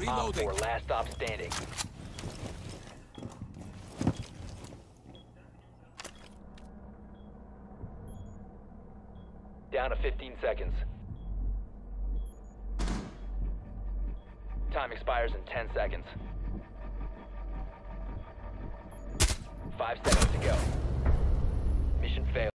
Op 4, last stop standing. Down to 15 seconds. Time expires in 10 seconds. 5 seconds to go. Mission failed.